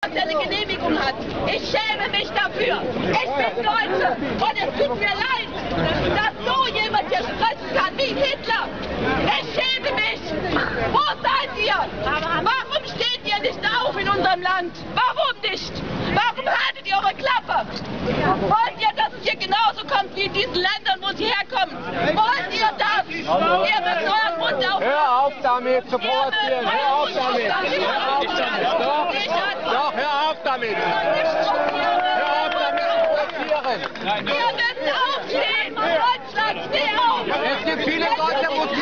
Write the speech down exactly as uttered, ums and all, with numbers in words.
dass er eine Genehmigung hat. Ich schäme mich dafür. Ich bin Deutsche und es tut mir leid, dass so jemand hier sprechen kann wie Hitler. Ich schäme mich. Wo seid ihr? Warum steht ihr nicht auf in unserem Land? Warum nicht? Warum haltet ihr eure Klappe? Wollt ihr, dass es hier genauso kommt wie in diesen Ländern, wo sie herkommen? Wollt ihr das? Ihr müsst euren Mund aufmachen. Hör auf damit zu provozieren. Hör auf damit. Hör auf damit. Doch, doch, hör auf damit. Hör auf damit zu provozieren. Wir müssen aufstehen. Deutschland, steh auf. Es gibt viele Leute,